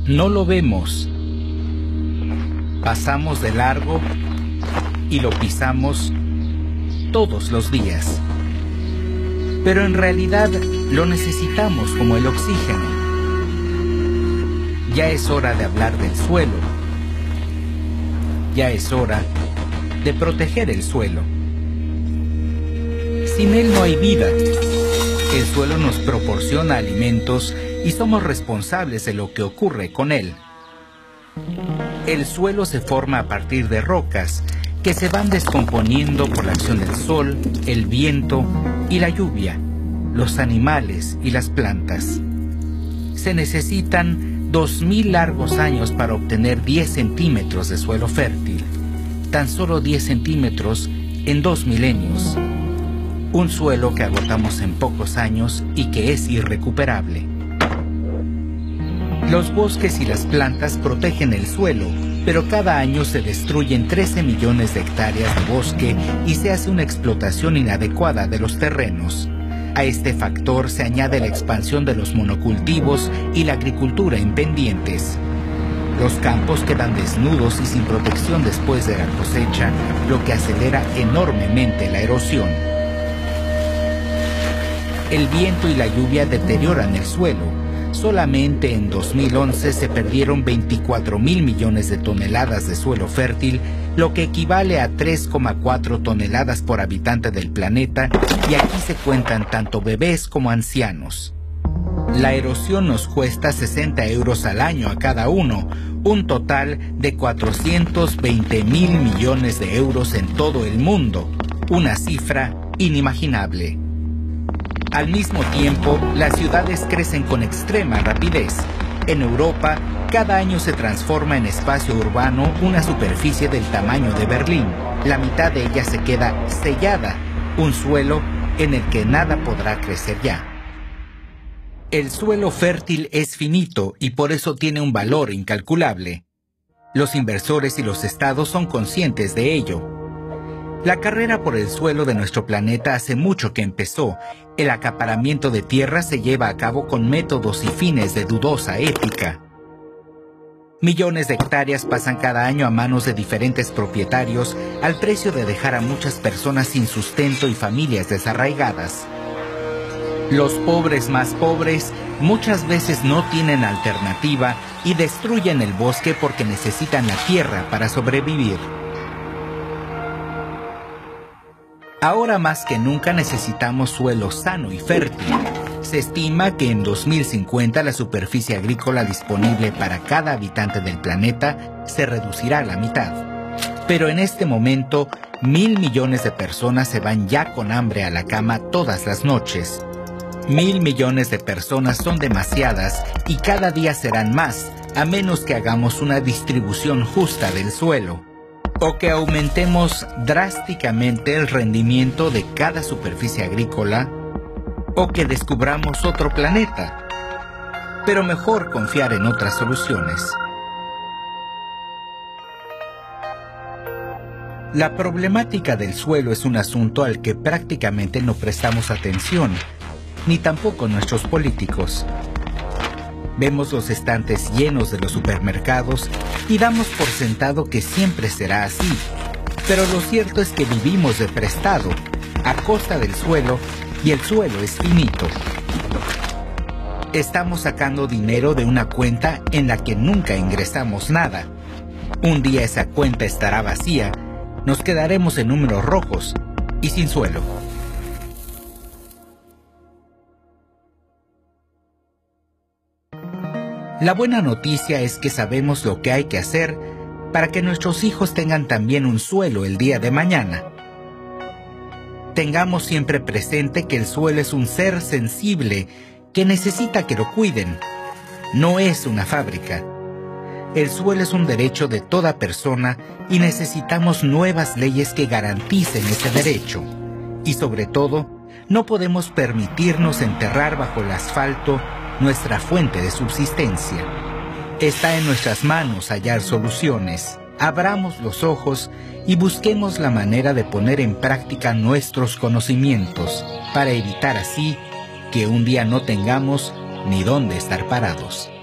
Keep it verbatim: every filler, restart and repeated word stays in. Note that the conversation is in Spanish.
No lo vemos. Pasamos de largo y lo pisamos todos los días. Pero en realidad lo necesitamos como el oxígeno. Ya es hora de hablar del suelo. Ya es hora de proteger el suelo. Sin él no hay vida. El suelo nos proporciona alimentos y somos responsables de lo que ocurre con él. El suelo se forma a partir de rocas que se van descomponiendo por la acción del sol, el viento y la lluvia, los animales y las plantas. Se necesitan dos mil largos años para obtener diez centímetros de suelo fértil. Tan solo diez centímetros en dos milenios. Un suelo que agotamos en pocos años y que es irrecuperable. Los bosques y las plantas protegen el suelo, pero cada año se destruyen trece millones de hectáreas de bosque y se hace una explotación inadecuada de los terrenos. A este factor se añade la expansión de los monocultivos y la agricultura en pendientes. Los campos quedan desnudos y sin protección después de la cosecha, lo que acelera enormemente la erosión. El viento y la lluvia deterioran el suelo. Solamente en dos mil once se perdieron veinticuatro mil millones de toneladas de suelo fértil, lo que equivale a tres coma cuatro toneladas por habitante del planeta, y aquí se cuentan tanto bebés como ancianos. La erosión nos cuesta sesenta euros al año a cada uno, un total de cuatrocientos veinte mil millones de euros en todo el mundo, una cifra inimaginable. Al mismo tiempo, las ciudades crecen con extrema rapidez. En Europa, cada año se transforma en espacio urbano una superficie del tamaño de Berlín. La mitad de ella se queda sellada, un suelo en el que nada podrá crecer ya. El suelo fértil es finito y por eso tiene un valor incalculable. Los inversores y los estados son conscientes de ello. La carrera por el suelo de nuestro planeta hace mucho que empezó. El acaparamiento de tierra se lleva a cabo con métodos y fines de dudosa ética. Millones de hectáreas pasan cada año a manos de diferentes propietarios al precio de dejar a muchas personas sin sustento y familias desarraigadas. Los pobres más pobres muchas veces no tienen alternativa y destruyen el bosque porque necesitan la tierra para sobrevivir. Ahora más que nunca necesitamos suelo sano y fértil. Se estima que en dos mil cincuenta la superficie agrícola disponible para cada habitante del planeta se reducirá a la mitad. Pero en este momento, mil millones de personas se van ya con hambre a la cama todas las noches. Mil millones de personas son demasiadas y cada día serán más, a menos que hagamos una distribución justa del suelo. O que aumentemos drásticamente el rendimiento de cada superficie agrícola, o que descubramos otro planeta. Pero mejor confiar en otras soluciones. La problemática del suelo es un asunto al que prácticamente no prestamos atención, ni tampoco nuestros políticos. Vemos los estantes llenos de los supermercados y damos por sentado que siempre será así. Pero lo cierto es que vivimos de prestado, a costa del suelo, y el suelo es finito. Estamos sacando dinero de una cuenta en la que nunca ingresamos nada. Un día esa cuenta estará vacía, nos quedaremos en números rojos y sin suelo. La buena noticia es que sabemos lo que hay que hacer para que nuestros hijos tengan también un suelo el día de mañana. Tengamos siempre presente que el suelo es un ser sensible que necesita que lo cuiden. No es una fábrica. El suelo es un derecho de toda persona y necesitamos nuevas leyes que garanticen ese derecho. Y sobre todo, no podemos permitirnos enterrar bajo el asfalto nuestra fuente de subsistencia. Está en nuestras manos hallar soluciones. Abramos los ojos y busquemos la manera de poner en práctica nuestros conocimientos para evitar así que un día no tengamos ni dónde estar parados.